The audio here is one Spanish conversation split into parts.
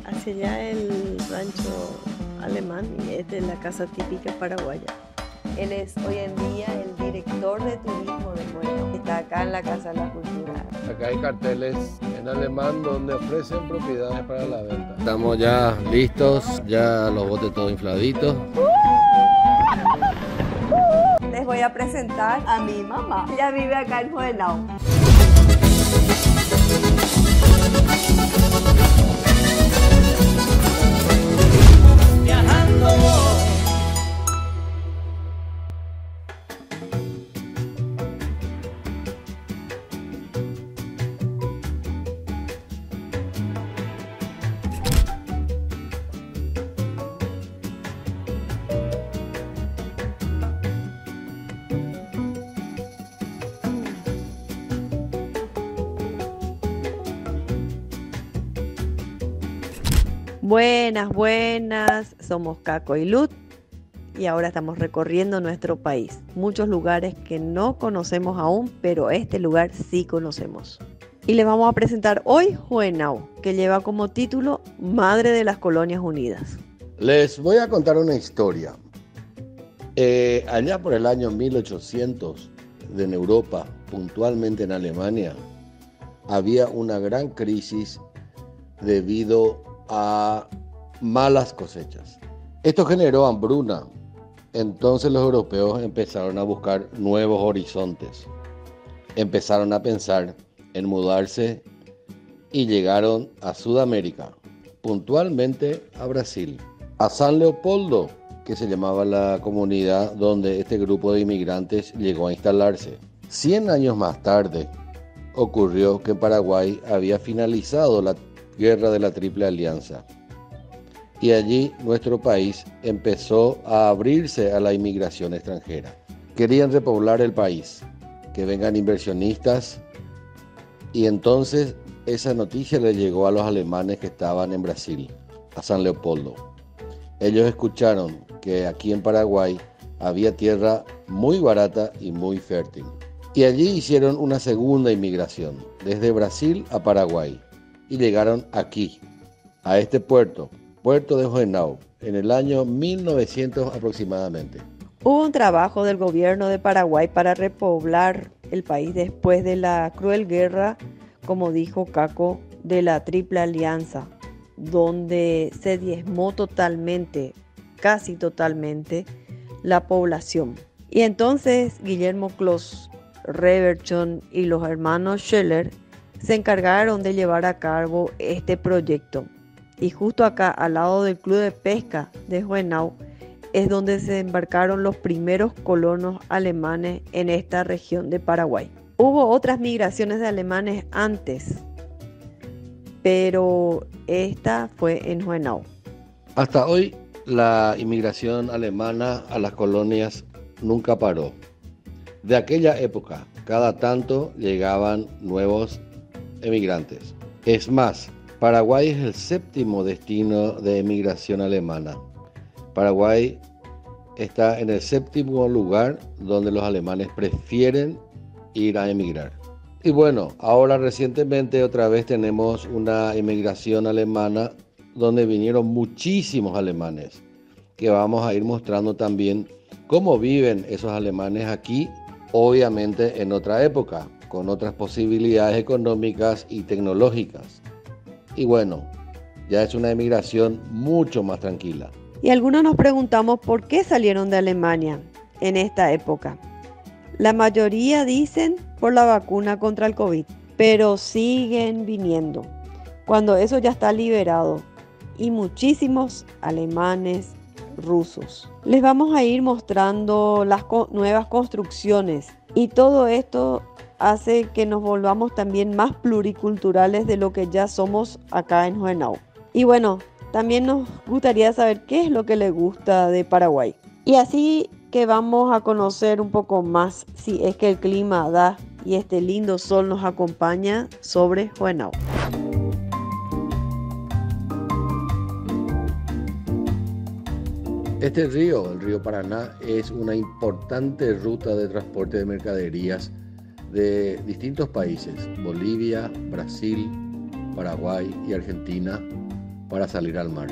hacia allá el rancho alemán y esta es la casa típica paraguaya. Él es hoy en día el director de turismo de Bueno. Está acá en la Casa de la Cultura. Acá hay carteles en alemán donde ofrecen propiedades para la venta. Estamos ya listos, ya los botes todos infladitos. Les voy a presentar a mi mamá. Ella vive acá en Juvenal. Buenas, somos Caco y Lut y ahora estamos recorriendo nuestro país. Muchos lugares que no conocemos aún, pero este lugar sí conocemos. Y les vamos a presentar hoy Juvenal, que lleva como título Madre de las Colonias Unidas. Les voy a contar una historia. Allá por el año 1800, en Europa, puntualmente en Alemania, había una gran crisis debido a malas cosechas. Esto generó hambruna. Entonces los europeos empezaron a buscar nuevos horizontes. Empezaron a pensar en mudarse y llegaron a Sudamérica, puntualmente a Brasil, a San Leopoldo, que se llamaba la comunidad donde este grupo de inmigrantes llegó a instalarse. 100 años más tarde ocurrió que en Paraguay había finalizado la Guerra de la Triple Alianza. Y allí nuestro país empezó a abrirse a la inmigración extranjera. Querían repoblar el país, que vengan inversionistas. Y entonces esa noticia le llegó a los alemanes que estaban en Brasil, a San Leopoldo. Ellos escucharon que aquí en Paraguay había tierra muy barata y muy fértil. Y allí hicieron una segunda inmigración, desde Brasil a Paraguay. Y llegaron aquí, a este puerto de Juvenal, en el año 1900 aproximadamente. Hubo un trabajo del gobierno de Paraguay para repoblar el país después de la cruel guerra, como dijo Caco, de la Triple Alianza, donde se diezmó totalmente, casi totalmente, la población. Y entonces Guillermo Clos, Reberchon y los hermanos Scheller se encargaron de llevar a cabo este proyecto. Y justo acá, al lado del Club de Pesca de Juvenal, es donde se embarcaron los primeros colonos alemanes en esta región de Paraguay. Hubo otras migraciones de alemanes antes, pero esta fue en Juvenal. Hasta hoy, la inmigración alemana a las colonias nunca paró. De aquella época, cada tanto llegaban nuevos emigrantes. Es más, Paraguay es el séptimo destino de emigración alemana. Paraguay está en el séptimo lugar donde los alemanes prefieren ir a emigrar. Y bueno, ahora recientemente otra vez tenemos una emigración alemana donde vinieron muchísimos alemanes, que vamos a ir mostrando también cómo viven esos alemanes aquí, obviamente en otra época, con otras posibilidades económicas y tecnológicas. Y bueno, ya es una emigración mucho más tranquila. Y algunos nos preguntamos por qué salieron de Alemania en esta época. La mayoría dicen por la vacuna contra el COVID, pero siguen viniendo cuando eso ya está liberado. Y muchísimos alemanes, rusos. Les vamos a ir mostrando las nuevas construcciones y todo esto hace que nos volvamos también más pluriculturales de lo que ya somos acá en Juvenal. Y bueno, también nos gustaría saber qué es lo que les gusta de Paraguay. Y así que vamos a conocer un poco más, si es que el clima da y este lindo sol nos acompaña, sobre Juvenal. Este río, el río Paraná, es una importante ruta de transporte de mercaderías de distintos países, Bolivia, Brasil, Paraguay y Argentina, para salir al mar.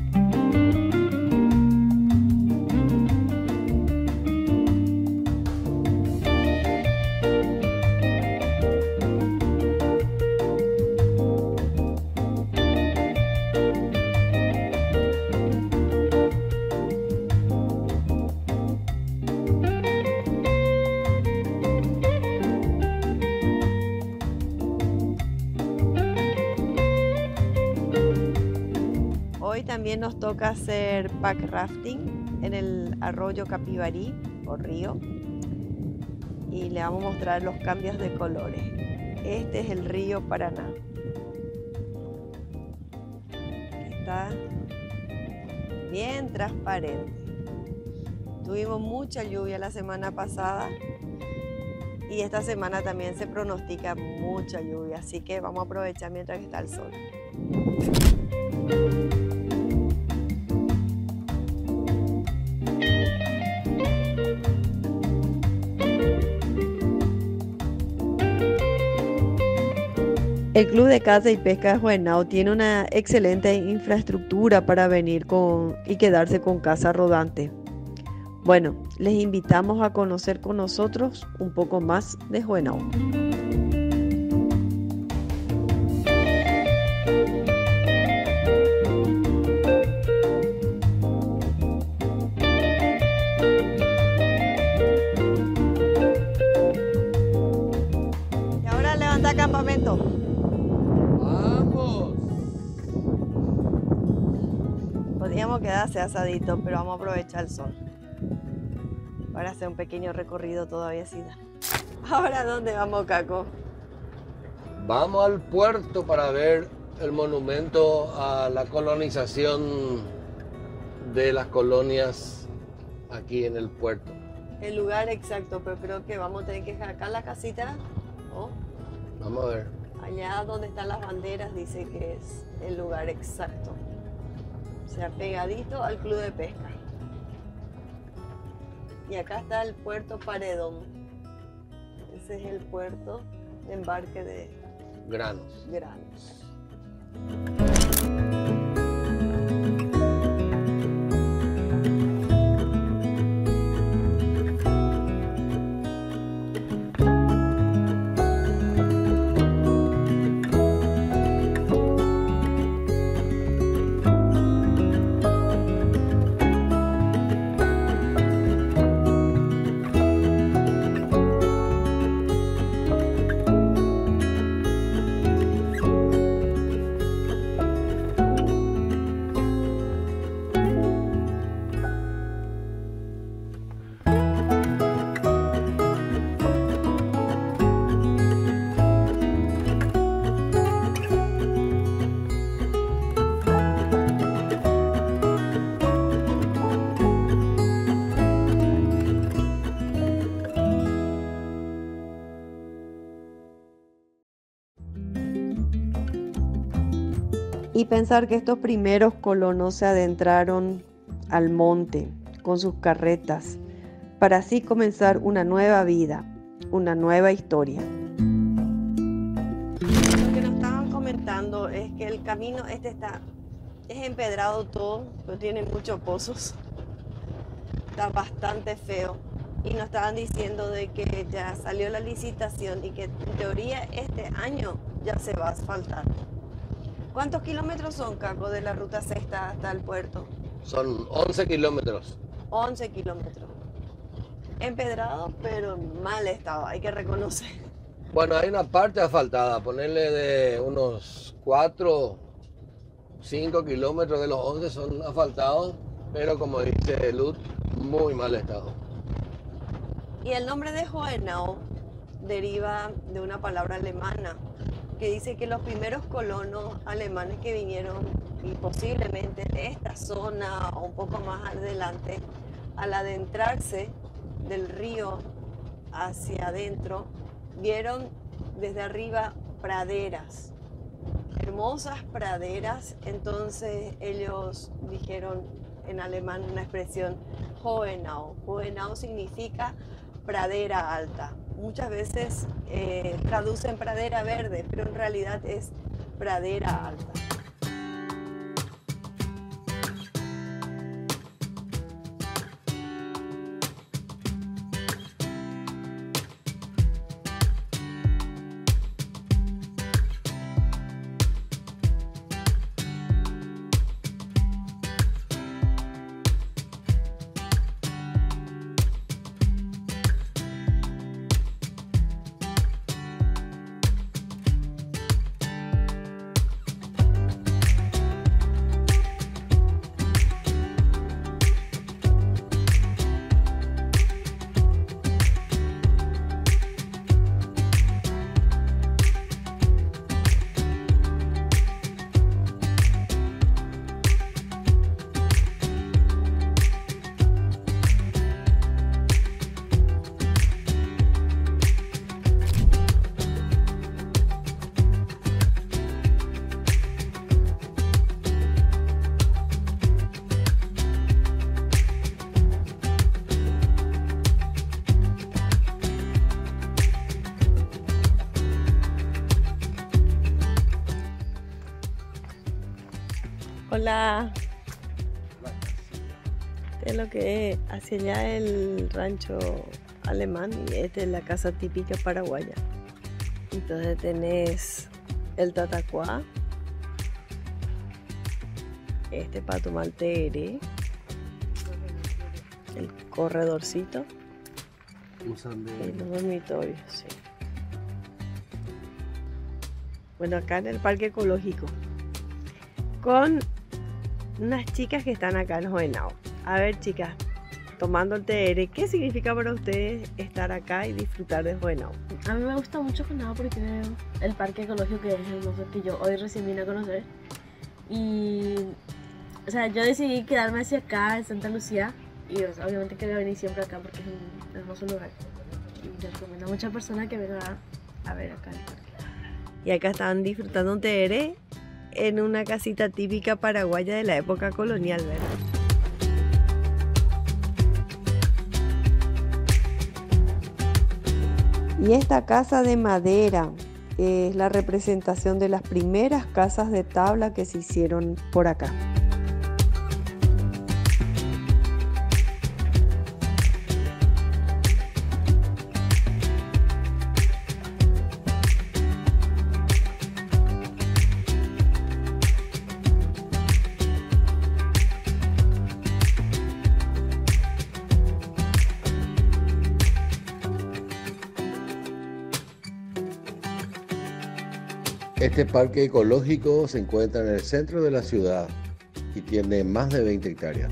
Hoy también nos toca hacer pack rafting en el arroyo Capibarí o río y le vamos a mostrar los cambios de colores. Este es el río Paraná. Está bien transparente. Tuvimos mucha lluvia la semana pasada y esta semana también se pronostica mucha lluvia, así que vamos a aprovechar mientras está el sol. El Club de Caza y Pesca de Juvenao tiene una excelente infraestructura para venir y quedarse con casa rodante. Bueno, les invitamos a conocer con nosotros un poco más de Juvenao. Y ahora levanta campamento. Podríamos quedarse asadito, pero vamos a aprovechar el sol para hacer un pequeño recorrido todavía así. Ahora, ¿dónde vamos, Caco? Vamos al puerto para ver el monumento a la colonización de las colonias aquí en el puerto. El lugar exacto, pero creo que vamos a tener que dejar acá la casita. Oh, Vamos a ver. allá donde están las banderas dice que es el lugar exacto. O sea, pegadito al Club de Pesca. Y acá está el puerto Paredón. Ese es el puerto de embarque de Granos. granos. Y pensar que estos primeros colonos se adentraron al monte con sus carretas para así comenzar una nueva vida, una nueva historia. Lo que nos estaban comentando es que el camino es empedrado todo, pero tiene muchos pozos. Está bastante feo. Y nos estaban diciendo de que ya salió la licitación y que en teoría este año ya se va a asfaltar. ¿Cuántos kilómetros son, Caco, de la ruta sexta hasta el puerto? Son 11 kilómetros. 11 kilómetros. Empedrado, pero en mal estado, hay que reconocer. Bueno, hay una parte asfaltada, ponerle de unos 4, 5 kilómetros de los 11 son asfaltados, pero como dice Luz, muy mal estado. Y el nombre de Juvenao deriva de una palabra alemana que dice que los primeros colonos alemanes que vinieron y posiblemente de esta zona o un poco más adelante, al adentrarse del río hacia adentro, vieron desde arriba praderas, hermosas praderas. Entonces ellos dijeron en alemán una expresión Hohenau. Hohenau significa pradera alta. Muchas veces traducen pradera verde, pero en realidad es pradera alta. Hola. Este es lo que es hacia allá el rancho alemán y esta es la casa típica paraguaya. Entonces tenés el tatacuá, este pato maltere, el corredorcito y los dormitorios, sí. Bueno, acá en el parque ecológico, con unas chicas que están acá en Juvenao. A ver, chicas, tomando el TR, ¿qué significa para ustedes estar acá y disfrutar de Juvenao? A mí me gusta mucho Juvenao porque el parque ecológico que es hermoso, que yo hoy recién vine a conocer. Y, o sea, yo decidí quedarme hacia acá, en Santa Lucía. Y o sea, obviamente quería venir siempre acá porque es un hermoso lugar. Y yo recomiendo a muchas personas que vengan a ver acá el parque. Y acá están disfrutando un TR en una casita típica paraguaya de la época colonial, ¿verdad? Y esta casa de madera es la representación de las primeras casas de tabla que se hicieron por acá. Este parque ecológico se encuentra en el centro de la ciudad y tiene más de 20 hectáreas.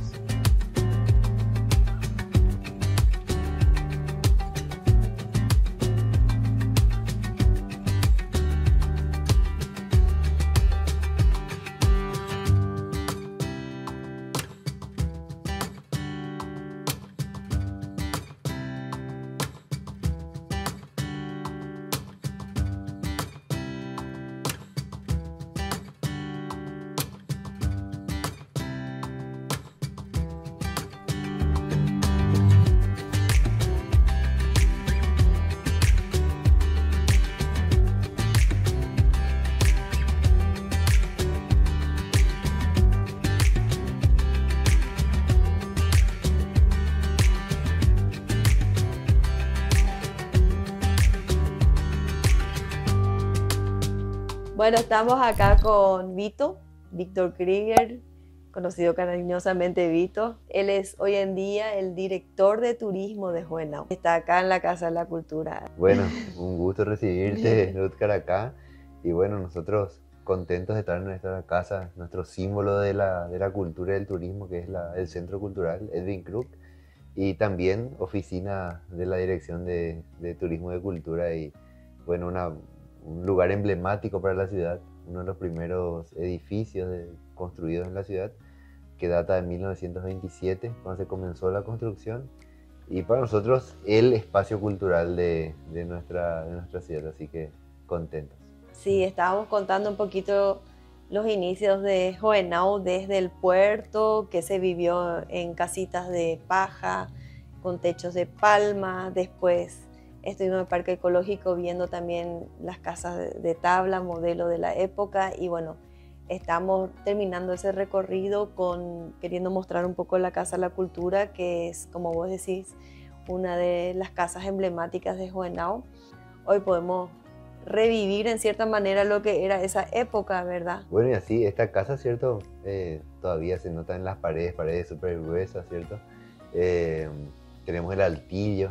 Bueno, estamos acá con Vito, Víctor Krieger, conocido cariñosamente Vito. Él es hoy en día el director de turismo de Juvenao. Está acá en la Casa de la Cultura. Bueno, un gusto recibirte, Ludcar, acá. Y bueno, nosotros contentos de estar en nuestra casa, nuestro símbolo de la cultura y del turismo, que es el Centro Cultural Edwin Krug, y también oficina de la Dirección de Turismo de Cultura, y bueno, un lugar emblemático para la ciudad, uno de los primeros edificios construidos en la ciudad, que data de 1927, cuando se comenzó la construcción, y para nosotros el espacio cultural de nuestra ciudad, así que contentos. Sí, estábamos contando un poquito los inicios de Juvenao desde el puerto, que se vivió en casitas de paja, con techos de palma. Después estuvimos en el parque ecológico viendo también las casas de tabla, modelo de la época. Y bueno, estamos terminando ese recorrido queriendo mostrar un poco la Casa de la Cultura, que es, como vos decís, una de las casas emblemáticas de Juvenao. Hoy podemos revivir en cierta manera lo que era esa época, ¿verdad? Bueno, y así, esta casa, ¿cierto? Todavía se nota en las paredes súper gruesas, ¿cierto? Tenemos el altillo,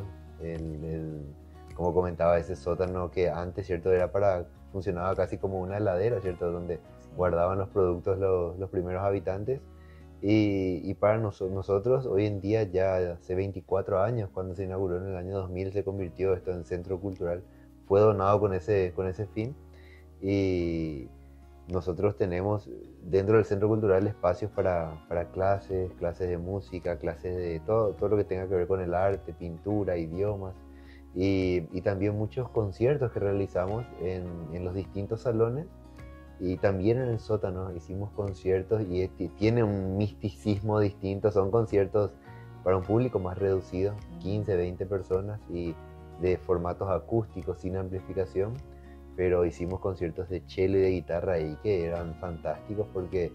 como comentaba, ese sótano que antes, ¿cierto? Funcionaba casi como una heladera, ¿cierto? Donde guardaban los productos los primeros habitantes. Y para nosotros, hoy en día, ya hace 24 años, cuando se inauguró en el año 2000, se convirtió esto en centro cultural. Fue donado con ese fin, y nosotros tenemos dentro del centro cultural espacios para clases de música, clases de todo lo que tenga que ver con el arte, pintura, idiomas, y también muchos conciertos que realizamos en los distintos salones, y también en el sótano hicimos conciertos, y tiene un misticismo distinto. Son conciertos para un público más reducido, 15, 20 personas, y de formatos acústicos sin amplificación, pero hicimos conciertos de cello y de guitarra ahí que eran fantásticos, porque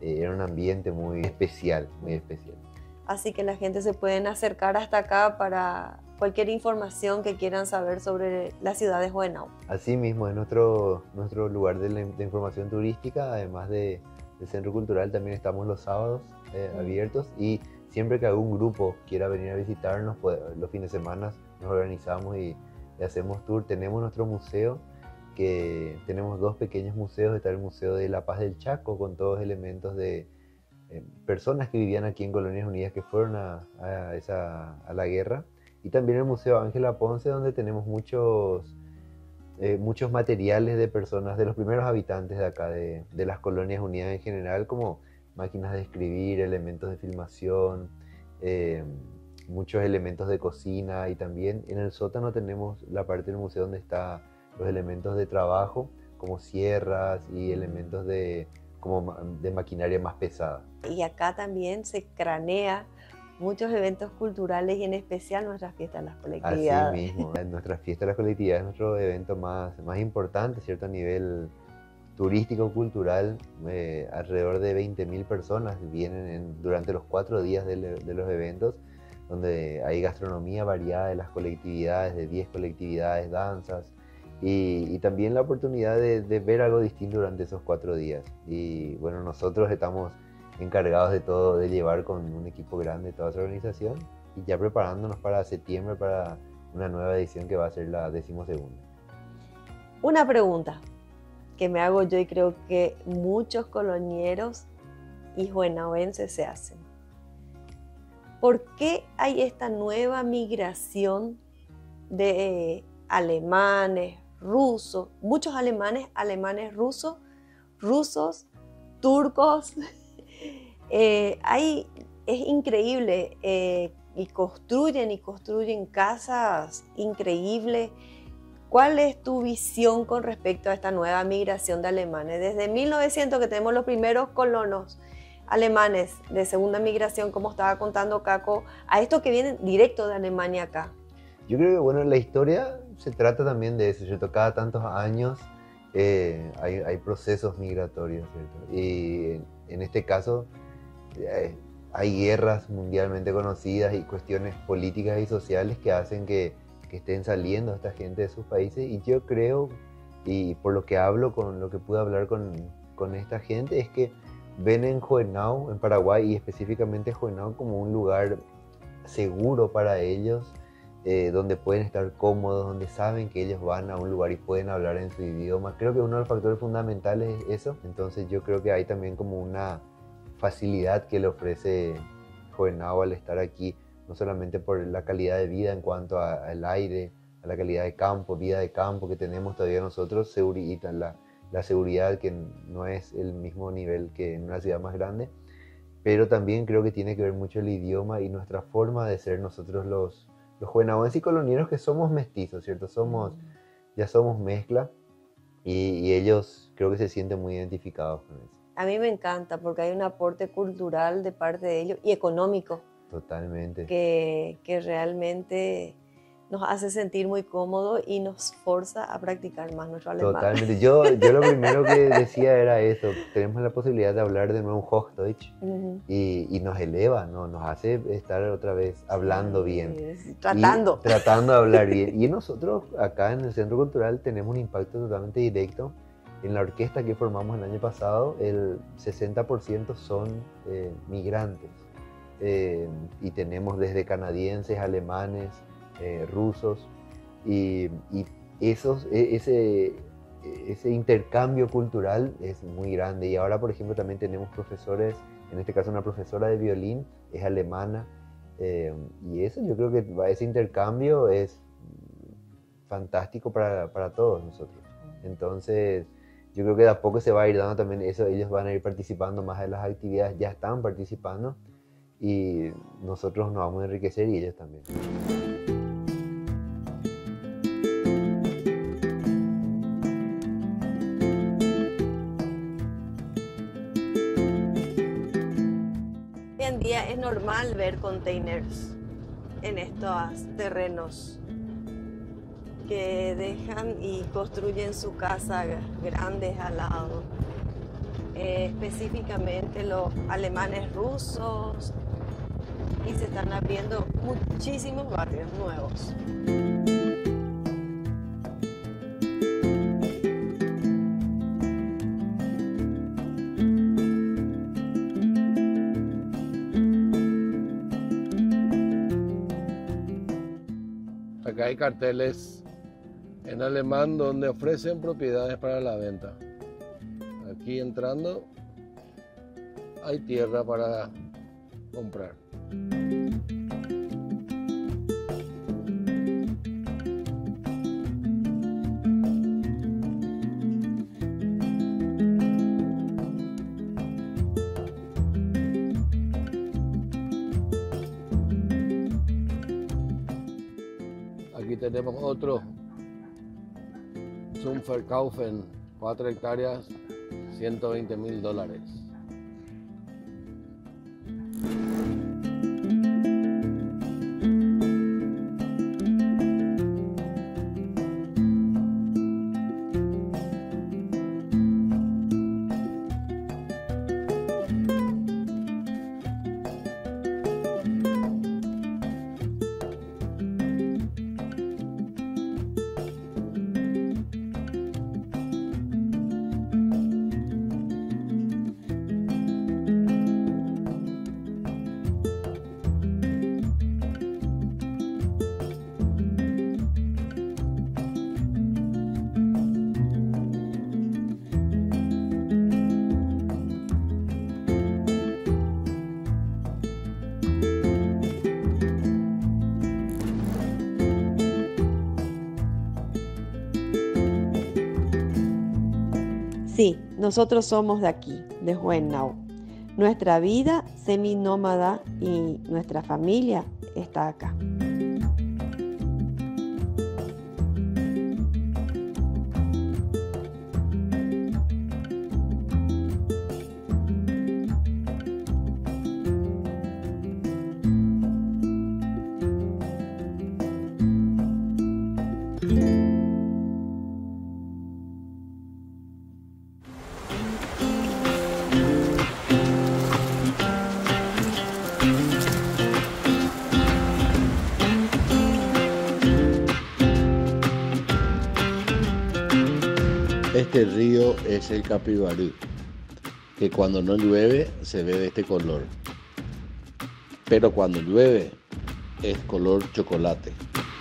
Era un ambiente muy especial, muy especial. Así que la gente se pueden acercar hasta acá para cualquier información que quieran saber sobre la ciudad de Juvenao. Así mismo, es nuestro lugar de información turística, además del Centro Cultural, también estamos los sábados abiertos, y siempre que algún grupo quiera venir a visitarnos, pues, los fines de semana nos organizamos y hacemos tour. Tenemos nuestro museo, que tenemos 2 pequeños museos. Está el Museo de la Paz del Chaco, con todos elementos de personas que vivían aquí en Colonias Unidas, que fueron a la guerra, y también el Museo Ángela Ponce, donde tenemos muchos materiales de personas, de los primeros habitantes de acá, de las Colonias Unidas en general, como máquinas de escribir, elementos de filmación, muchos elementos de cocina, y también en el sótano tenemos la parte del museo donde están los elementos de trabajo, como sierras y elementos de maquinaria más pesada. Y acá también se cranea muchos eventos culturales, y en especial nuestras fiestas de las colectividades. Así mismo, nuestra fiesta de las colectividades es nuestro evento más importante, ¿cierto? A nivel turístico, cultural. Alrededor de 20.000 personas vienen durante los 4 días de los eventos, donde hay gastronomía variada de las colectividades, de 10 colectividades, danzas, y también la oportunidad de ver algo distinto durante esos 4 días. Y bueno, nosotros estamos encargados de todo, de llevar con un equipo grande toda esa organización, y ya preparándonos para septiembre, para una nueva edición que va a ser la 12ª. Una pregunta que me hago yo, y creo que muchos colonieros y juenaoenses se hacen. ¿Por qué hay esta nueva migración de alemanes, rusos, muchos alemanes, rusos, turcos? Es increíble, y construyen casas increíbles. ¿Cuál es tu visión con respecto a esta nueva migración de alemanes? Desde 1900, que tenemos los primeros colonos alemanes de segunda migración, como estaba contando Caco, a estos que vienen directo de Alemania acá. Yo creo que, bueno, la historia se trata también de eso, ¿cierto? Cada tantos años hay procesos migratorios, ¿cierto? Y en este caso hay guerras mundialmente conocidas y cuestiones políticas y sociales que hacen que estén saliendo esta gente de sus países. Y yo creo, y por lo que hablo, con lo que pude hablar con esta gente, es que ven en Juvenao, en Paraguay, y específicamente Juvenao, como un lugar seguro para ellos, donde pueden estar cómodos, donde saben que ellos van a un lugar y pueden hablar en su idioma. Creo que uno de los factores fundamentales es eso. Entonces yo creo que hay también como una facilidad que le ofrece Juvenao al estar aquí, no solamente por la calidad de vida en cuanto al aire, a la calidad de campo, vida de campo que tenemos todavía nosotros, y la seguridad, que no es el mismo nivel que en una ciudad más grande, pero también creo que tiene que ver mucho el idioma y nuestra forma de ser nosotros los juvenaoenses y colonieros, que somos mestizos, ¿cierto? Ya somos mezcla, y ellos creo que se sienten muy identificados con eso. A mí me encanta porque hay un aporte cultural de parte de ellos y económico. Totalmente. Que realmente nos hace sentir muy cómodos y nos forza a practicar más nuestro alemán. Totalmente. Yo lo primero que decía era eso. Tenemos la posibilidad de hablar de nuevo un Hochdeutsch, y nos eleva, ¿no? Nos hace estar otra vez hablando bien. Tratando de hablar bien. Y nosotros acá en el Centro Cultural tenemos un impacto totalmente directo. En la orquesta que formamos el año pasado, el 60% son migrantes. Y tenemos desde canadienses, alemanes, rusos, y ese intercambio cultural es muy grande. Y ahora, por ejemplo, también tenemos profesores, en este caso una profesora de violín es alemana, y eso, yo creo que ese intercambio es fantástico para todos nosotros. Entonces yo creo que de a poco se va a ir dando también eso. Ellos van a ir participando más de las actividades, ya están participando, y nosotros nos vamos a enriquecer, y ellos también. Hoy en día es normal ver containers en estos terrenos que dejan y construyen su casa grandes al lado. específicamente los alemanes rusos, y se están abriendo muchísimos barrios nuevos. Acá hay carteles en alemán donde ofrecen propiedades para la venta. Aquí entrando hay tierra para comprar. Aquí tenemos otro zum Verkaufen, 4 hectáreas, $120.000. Sí, nosotros somos de aquí, de Juennau. Nuestra vida seminómada y nuestra familia está acá. Este río es el Capibarú, que cuando no llueve se ve de este color, pero cuando llueve es color chocolate.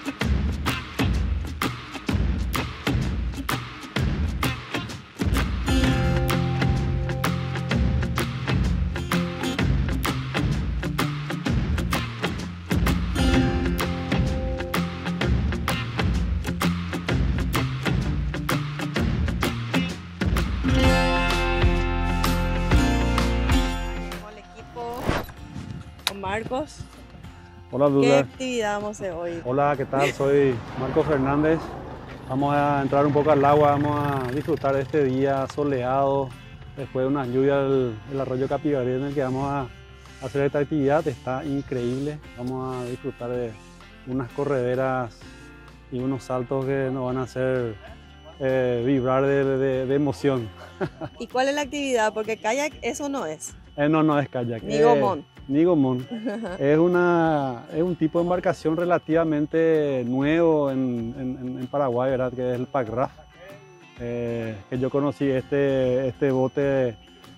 Tenemos al equipo con Marcos. Hola ¿Qué Douglas. actividad vamos a hacer hoy? Hola, ¿qué tal? Soy Marco Fernández. Vamos a entrar un poco al agua, vamos a disfrutar de este día soleado, después de unas lluvias el arroyo Capibarú en el que vamos a hacer esta actividad. Está increíble, vamos a disfrutar de unas correderas y unos saltos que nos van a hacer vibrar de emoción. ¿Y cuál es la actividad? Porque kayak eso no es. No es kayak. Ni gomón. Ni gomón. Es un tipo de embarcación relativamente nuevo en Paraguay, ¿verdad? Que es el Packraft. Que yo conocí este bote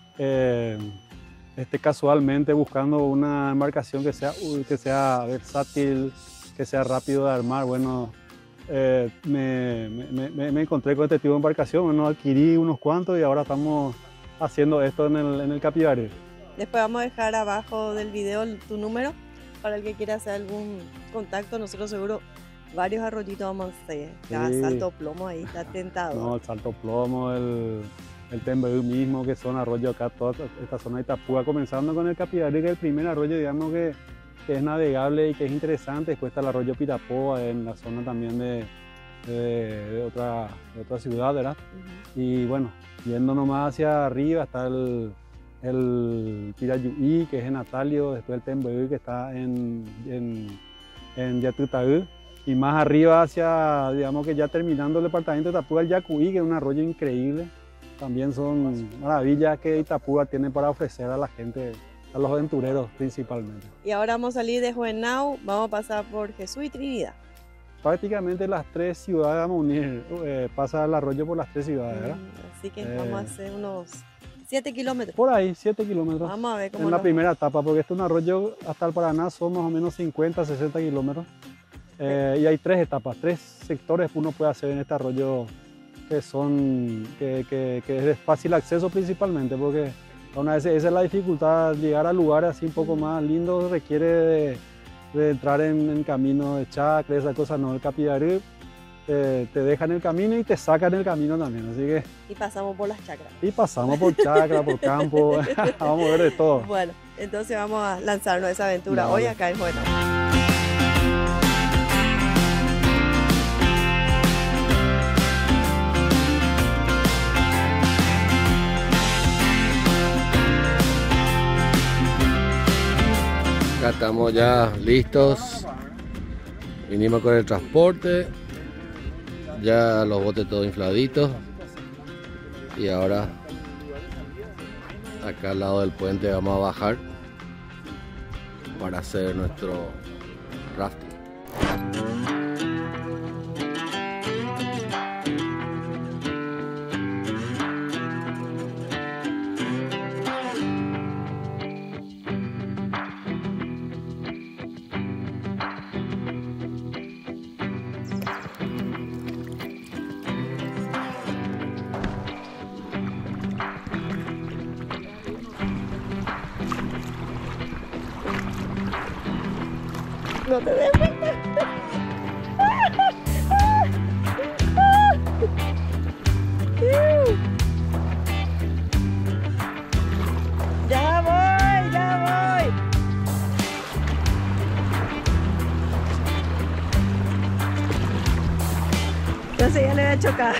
casualmente buscando una embarcación que sea versátil, que sea rápido de armar. Bueno, me encontré con este tipo de embarcación, bueno, adquirí unos cuantos y ahora estamos haciendo esto en el Capibarú. Después vamos a dejar abajo del video tu número para el que quiera hacer algún contacto. Nosotros seguro varios arroyitos vamos a hacer. Cada Sí. salto plomo ahí está tentador. No, el Salto Plomo, el Tembeú mismo, que son arroyos acá, toda esta zona de Itapúa, comenzando con el Capibarú, que es el primer arroyo, digamos, que es navegable y que es interesante. Después está el arroyo Pirapoa, en la zona también de otra ciudad, ¿verdad? Y bueno, yendo nomás hacia arriba está el Pirayuí, que es en Natalio, después el Tembeú, que está en Yatutaú, y más arriba hacia, digamos que ya terminando el departamento de Itapúa, el Yacuí, que es un arroyo increíble, también son maravillas que Itapúa tiene para ofrecer a la gente, a los aventureros principalmente. Y ahora vamos a salir de Juvenao, vamos a pasar por Jesús y Trinidad. Prácticamente las 3 ciudades vamos a unir, pasa el arroyo por las 3 ciudades, ¿verdad? Así que vamos a hacer unos 7 kilómetros. Por ahí, 7 kilómetros. Vamos a ver cómo en la nos primera etapa, porque este es un arroyo hasta el Paraná, son más o menos 50, 60 kilómetros. Y hay 3 etapas, 3 sectores que uno puede hacer en este arroyo que es de fácil acceso principalmente, porque una vez esa es la dificultad, llegar a lugares así un poco más lindos requiere de entrar en camino de chacra, esa cosa, no, el Capivarí te deja en el camino y te saca en el camino también, así que... Y pasamos por las chacras. Y pasamos por chacra, por campo, vamos a ver de todo. Bueno, entonces vamos a lanzarnos a esa aventura Dale. hoy acá en Juvenao. Acá estamos ya listos. Vinimos con el transporte. Ya los botes todos infladitos. Y ahora acá al lado del puente vamos a bajar para hacer nuestro rafting. No te des cuenta. Ya voy, ya voy. Entonces ya le voy a chocar.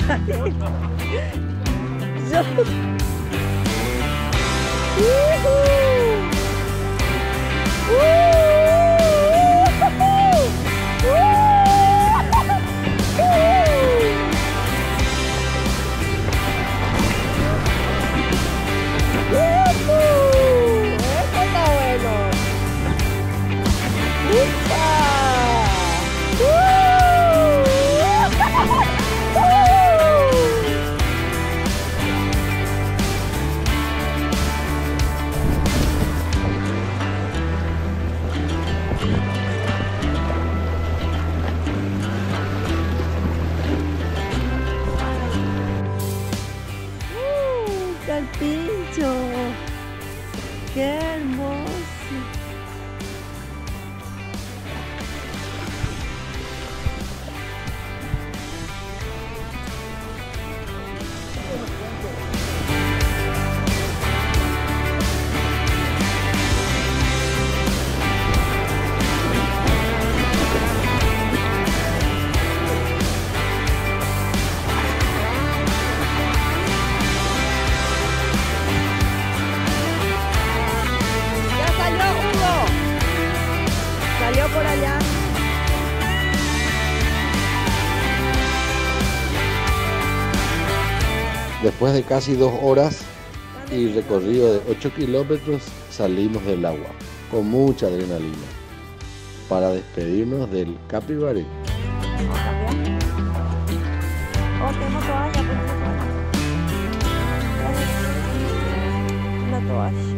Calpincho, qué hermoso. Salió por allá. Después de casi 2 horas y recorrido de 8 kilómetros, salimos del agua con mucha adrenalina para despedirnos del Capivarí. Vamos a cambiar. Oh, tenemos toalla, ponemos toalla. Una toalla.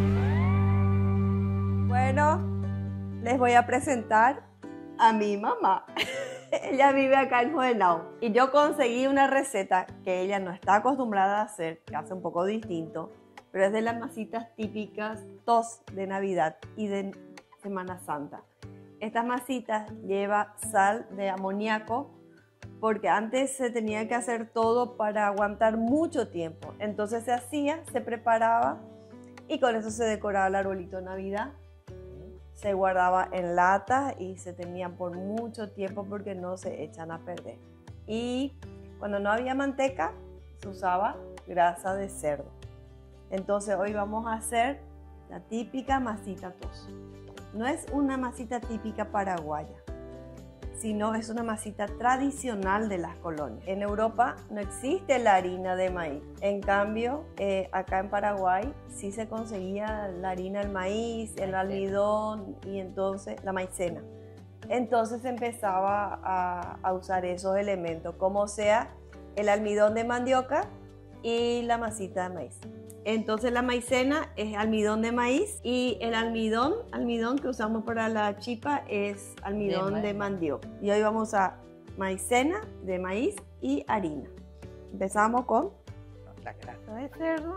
Bueno, les voy a presentar a mi mamá. Ella vive acá en Juvenao y yo conseguí una receta que ella no está acostumbrada a hacer, que hace un poco distinto, pero es de las masitas típicas tos de Navidad y de Semana Santa. Estas masitas lleva sal de amoníaco porque antes se tenía que hacer todo para aguantar mucho tiempo. Entonces se hacía, se preparaba y con eso se decoraba el arbolito de Navidad. Se guardaba en latas y se tenían por mucho tiempo porque no se echan a perder. Y cuando no había manteca, se usaba grasa de cerdo. Entonces hoy vamos a hacer la típica masita tos. No es una masita típica paraguaya. sino es una masita tradicional de las colonias. En Europa no existe la harina de maíz. En cambio, acá en Paraguay sí se conseguía la harina del maíz, el almidón y entonces la maicena. Entonces se empezaba a usar esos elementos, como sea el almidón de mandioca y la masita de maíz. Entonces la maicena es almidón de maíz y el almidón que usamos para la chipa es almidón de mandioca. Y hoy vamos a maicena de maíz y harina. Empezamos con la grasa de cerdo.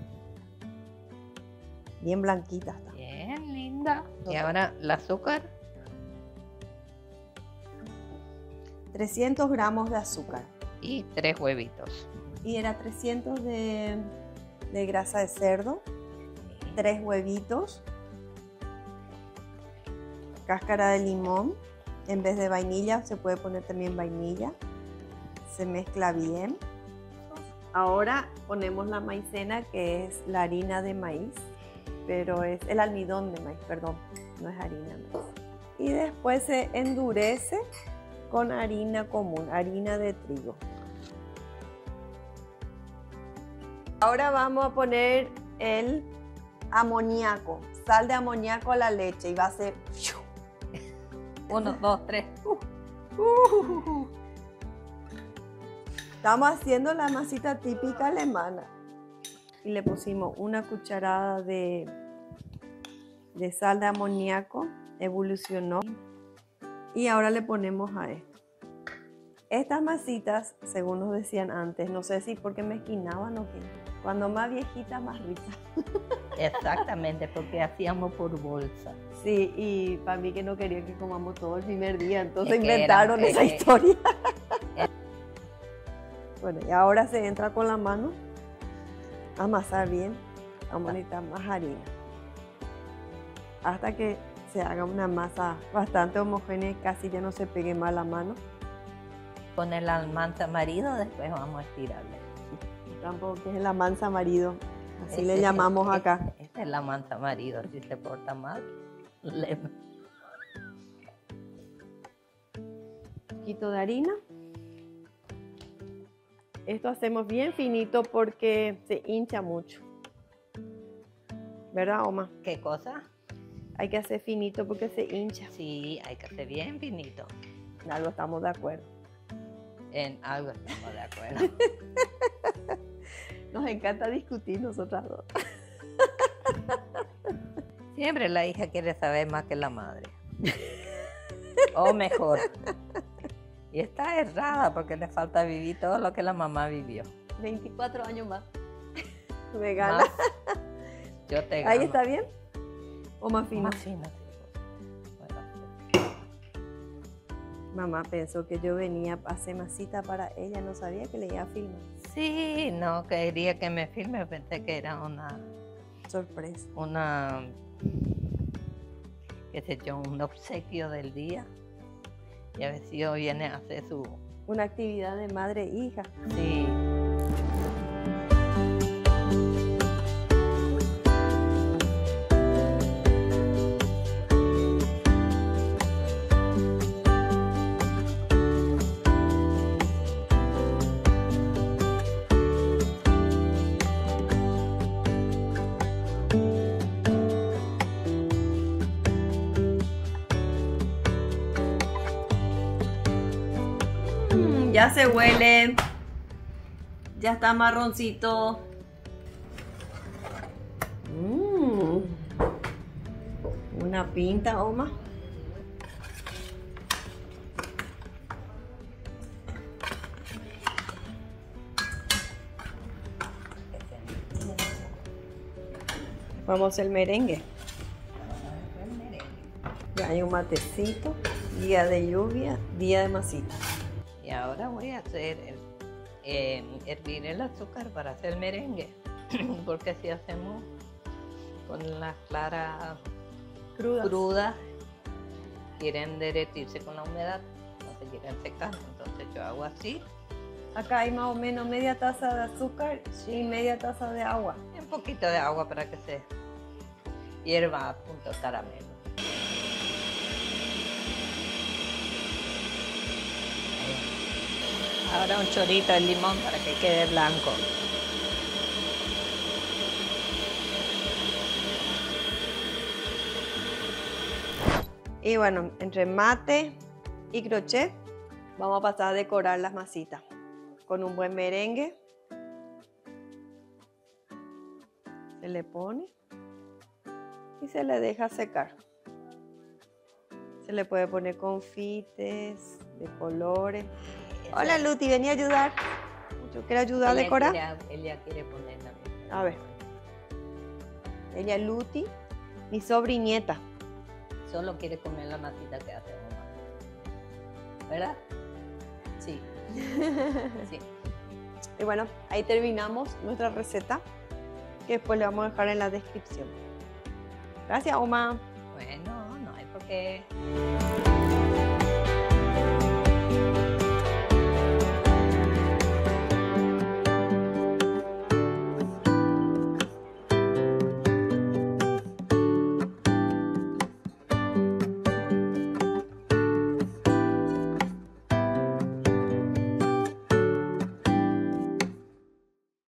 Bien blanquita está. Bien linda. Y ahora el azúcar. 300 gramos de azúcar. Y 3 huevitos. Y era 300 de grasa de cerdo, 3 huevitos, cáscara de limón, en vez de vainilla se puede poner también vainilla, se mezcla bien. Ahora ponemos la maicena, que es la harina de maíz, pero es el almidón de maíz, perdón, no es harina de maíz. Y después se endurece con harina común, harina de trigo. Ahora vamos a poner el amoníaco, sal de amoníaco a la leche y va a ser 1, 2, 3. Estamos haciendo la masita típica alemana. Y le pusimos una cucharada de sal de amoníaco, evolucionó. Y ahora le ponemos a esto. Estas masitas, según nos decían antes, no sé si porque me esquinaban o qué, cuando más viejita, más rica. Exactamente, porque hacíamos por bolsa. Sí, y para mí que no quería que comamos todo el primer día, entonces Es que inventaron era- esa historia. Bueno, y ahora se entra con la mano a amasar bien, vamos a necesitar más harina. Hasta que se haga una masa bastante homogénea y casi ya no se pegue más la mano. Con el mansa marido después vamos a estirarle. Tampoco que es la mansa marido, así le Ese- llamamos acá. Esta es la mansa marido, si se porta mal. Un poquito de harina. Esto hacemos bien finito porque se hincha mucho. ¿Verdad, Oma? ¿Qué cosa? Hay que hacer finito porque se hincha. Sí, hay que hacer bien finito. En algo estamos de acuerdo. En algo estamos de acuerdo. Nos encanta discutir nosotras dos. Siempre la hija quiere saber más que la madre. O mejor. Y está errada porque le falta vivir todo lo que la mamá vivió. 24 años más. Me gana. Más, yo te gano. ¿Ahí está bien? ¿O más fino? Más fino, sí. Bueno, Mamá pensó que yo venía a hacer masita para ella, no sabía que le iba a filmar. sí, no quería que me filme, pensé que era Sorpresa. qué sé yo, un obsequio del día. Y a ver si hoy viene a hacer su... Una actividad de madre e hija. Sí. Ya se huele. Ya está marroncito. Una pinta, Oma. Vamos a hacer el merengue. Ya hay un matecito. Día de lluvia, día de masita. Y ahora voy a hacer hervir el azúcar para hacer merengue. Porque si hacemos con las claras crudas, quieren derretirse con la humedad, no se quieren secar. Entonces yo hago así. Acá hay más o menos media taza de azúcar y media taza de agua. Y un poquito de agua para que se hierva a punto caramelo. Ahora un chorrito de limón para que quede blanco. Y bueno, entre mate y crochet vamos a pasar a decorar las masitas con un buen merengue. Se le pone y se le deja secar. Se le puede poner confites de colores. Hola Luti, vení a ayudar. Yo quiero ayudar a decorar. Ella quiere poner también. A ver. Ella Luti, mi sobrinieta. Solo quiere comer la masita que hace mamá. ¿Verdad? Sí. Sí. Y bueno, ahí terminamos nuestra receta, que después le vamos a dejar en la descripción. Gracias, Oma. Bueno, no hay por qué.